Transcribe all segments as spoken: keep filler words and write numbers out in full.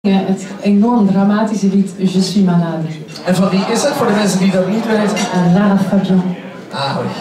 Het enorm dramatische lied Je suis malade. En van wie is het, voor de mensen die dat niet weten? Uh, Lara Fabian. Ah, oei.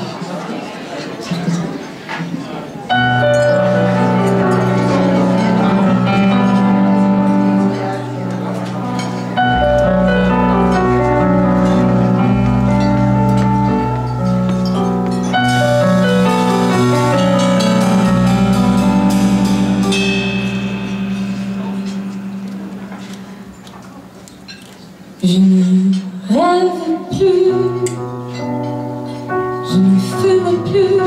Je ne rêve plus, je ne fume plus,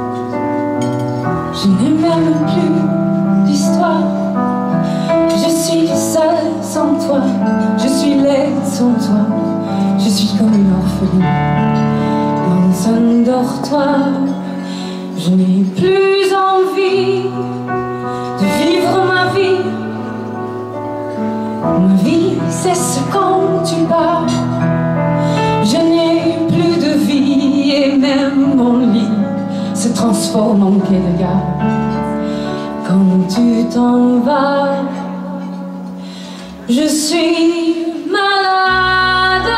je n'ai même plus d'histoire. Je suis seule sans toi, je suis laide sans toi, je suis comme une orpheline dans un dortoir. Je n'ai plus envie de vivre ma vie. Ma vie cesse quand tu pars. Je n'ai plus de vie et même mon lit se transforme en quai de gare. Quand tu t'en vas, je suis malade,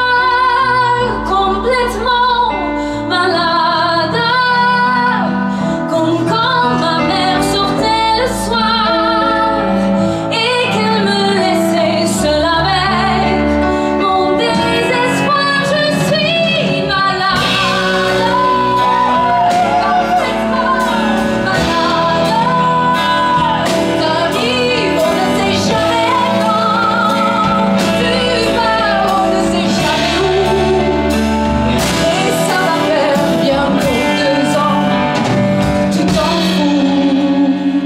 complètement malade, comme quand ma mère sortait le soir et qu'elle me laissait seule avec mon désespoir. Je suis malade, complètement malade. Ta vie, on ne sait jamais quand tu vas, on ne sait jamais où. Et ça va faire bientôt deux ans que tu t'en fous.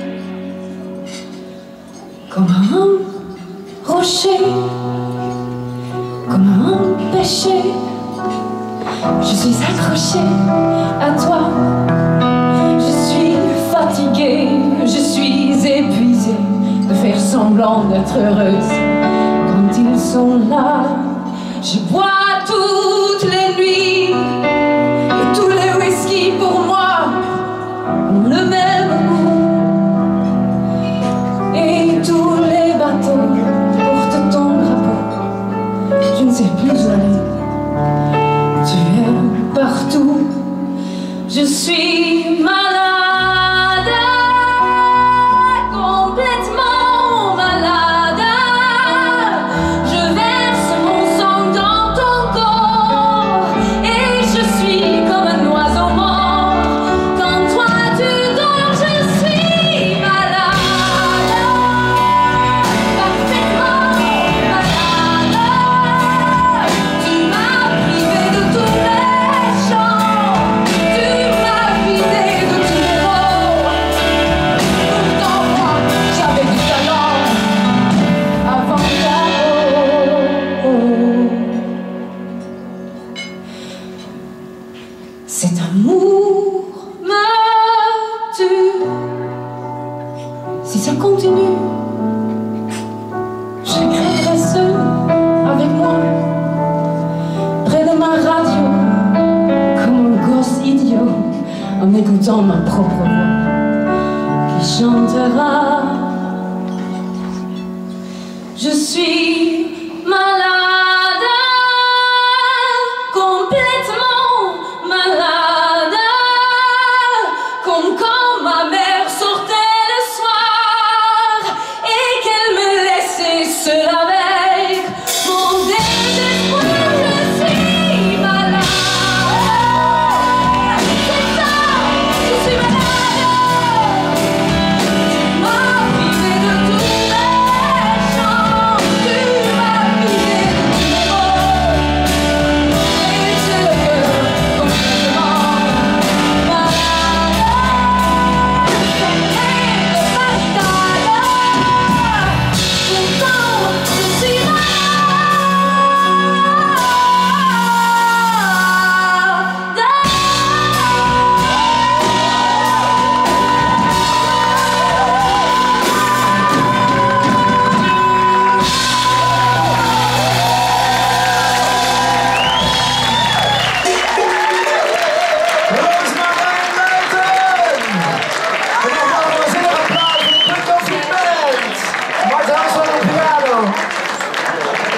Comme un rocher, comme un péché, je suis accrochée à toi. Je suis fatiguée, je suis épuisée de faire semblant d'être heureuse. Quand ils sont là, je bois toutes les nuits et tous les whisky pour moi ont le même goût. Et tous les bateaux portent ton drapeau. Je ne sais plus où aller. Tu es partout. Je suis malade, complètement malade. Je verse mon sang dans ton corps et je suis comme un oiseau mort. Quand toi tu dors, je suis malade, parfaitement malade. Tu m'as privé de tous les chants, tu m'as vidé de tous les mots. Pourtant moi j'avais du talent avant ta peau. Cet amour me tue. Si ça continue, je crèverai seule avec moi, près de ma radio, comme un gosse idiot, en écoutant ma propre voix qui chantera. Je suis malade, complètement malade, comme quand ma mère sortait le soir et qu'elle me laissait seule avec mon désespoir. Je suis malade, c'est ça, je suis malade. Tu m'as privé de tous les chants, tu m'as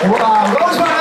Wauw, Roosmarijn.